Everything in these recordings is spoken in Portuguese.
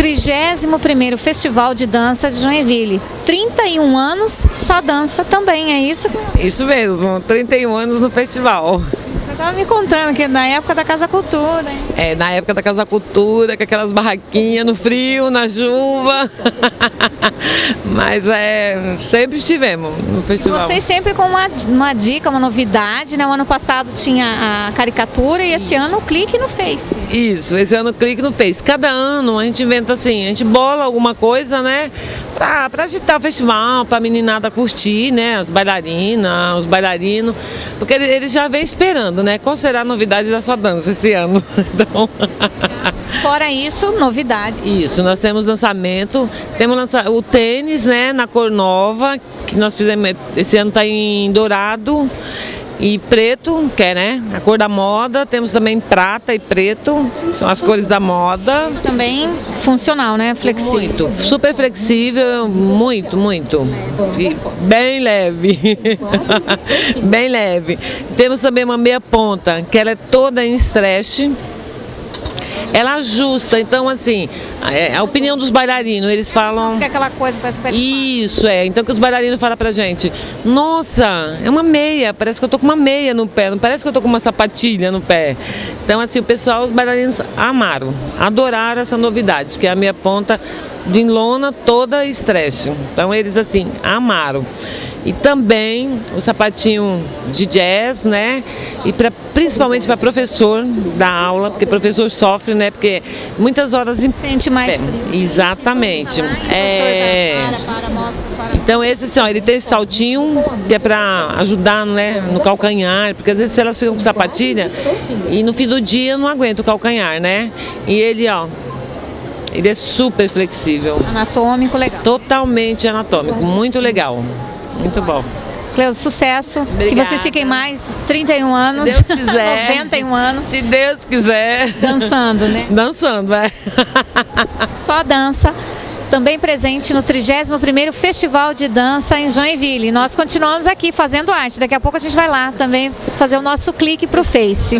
31º Festival de Dança de Joinville. 31 anos, só dança também, é isso? Isso mesmo, 31 anos no festival. Você estava me contando que na época da Casa Cultura, hein? É, na época da Casa Cultura, com aquelas barraquinhas no frio, na chuva. Mas sempre estivemos no festival. E vocês sempre com uma dica, uma novidade, né? O ano passado tinha a caricatura e esse ano o clique no Face. Isso, esse ano o clique no Face. Cada ano a gente inventa assim, a gente bola alguma coisa, né? Pra agitar o festival, pra meninada curtir, né? As bailarinas, os bailarinos. Porque eles já vêm esperando, né? Qual será a novidade da sua dança esse ano? Então... Fora isso, novidades. Isso, nós temos lançamento, temos o tênis, né, na cor nova, que nós fizemos, esse ano está em dourado e preto, que é, né, a cor da moda. Temos também prata e preto, que são as cores da moda. Também funcional, né, flexível. Muito, super flexível, muito, muito. E bem leve, bem leve. Temos também uma meia ponta, que ela é toda em stretch. Ela ajusta, então assim, a opinião dos bailarinos, eles falam... Fica aquela coisa, parece que Isso, então que os bailarinos falam pra gente, nossa, é uma meia, parece que eu tô com uma meia no pé, não parece que eu tô com uma sapatilha no pé. Então assim, o pessoal, os bailarinos amaram, adoraram essa novidade, que é a meia ponta de lona toda stretch. Então eles assim, amaram. E também o sapatinho de jazz, né? E principalmente para professor da aula, porque professor sofre, né? Porque muitas horas... Sente mais frio. Exatamente. Então esse assim, ó, ele tem esse saltinho que é para ajudar, né, no calcanhar, porque às vezes elas ficam com sapatilha e no fim do dia não aguenta o calcanhar, né? E ele, ó, ele é super flexível. Anatômico, legal. Totalmente anatômico, muito legal. Muito bom. Cleusa, sucesso. Obrigada. Que vocês fiquem mais 31 anos. Se Deus quiser. 91 anos. Se Deus quiser. Dançando, né? Dançando, Só dança. Também presente no 31º Festival de Dança em Joinville. Nós continuamos aqui fazendo arte. Daqui a pouco a gente vai lá também fazer o nosso clique pro Face.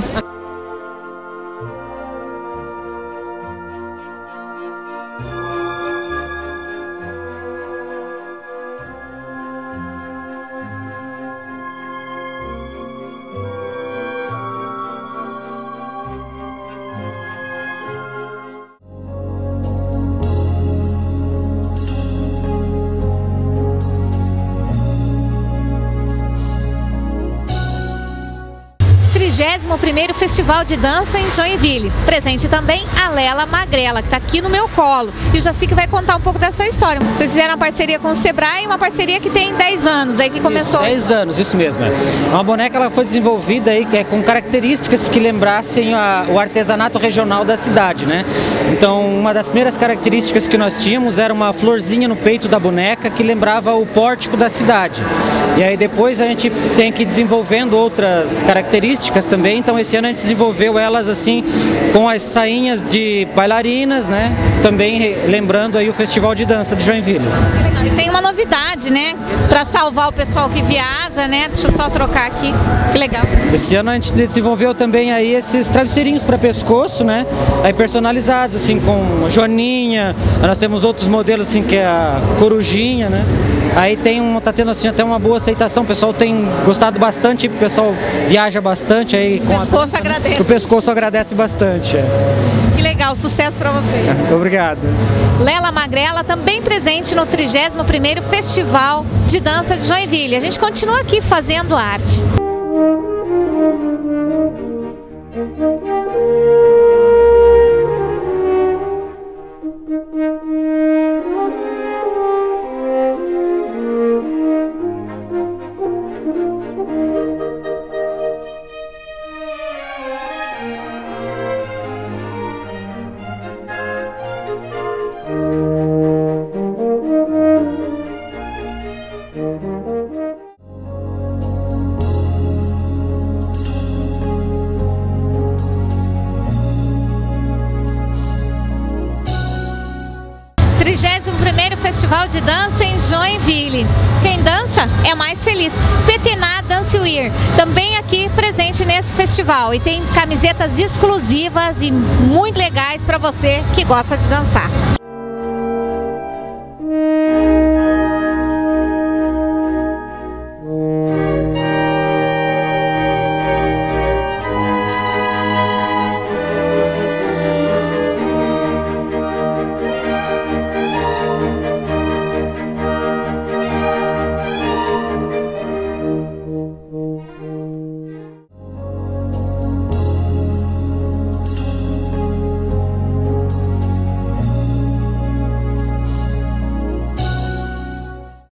O 31º Festival de Dança em Joinville. Presente também a Lela Magrela, que está aqui no meu colo. E o Jaci que vai contar um pouco dessa história. Vocês fizeram uma parceria com o Sebrae, uma parceria que tem 10 anos, aí que começou... 10 anos, isso mesmo. Uma boneca, ela foi desenvolvida aí, com características que lembrassem o artesanato regional da cidade, né? Então, uma das primeiras características que nós tínhamos era uma florzinha no peito da boneca que lembrava o pórtico da cidade. E aí depois a gente tem que ir desenvolvendo outras características também. Então esse ano a gente desenvolveu elas assim com as sainhas de bailarinas, né? Também lembrando aí o Festival de Dança de Joinville. Legal. E tem uma novidade, né? Para salvar o pessoal que viaja, né? Deixa eu só trocar aqui. Que legal. Esse ano a gente desenvolveu também aí esses travesseirinhos para pescoço, né? Aí personalizados assim com joaninha. Nós temos outros modelos assim que é a corujinha, né? Aí tá tendo assim até uma boa aceitação, o pessoal tem gostado bastante, o pessoal viaja bastante aí com o pescoço agradece. O pescoço agradece bastante. Que legal, sucesso para vocês. Obrigado. Lela Magrela também presente no 31º Festival de Dança de Joinville. A gente continua aqui fazendo arte. O 31º Festival de Dança em Joinville. Quem dança é mais feliz. Petená Dance Wear, também aqui presente nesse festival. E tem camisetas exclusivas e muito legais para você que gosta de dançar.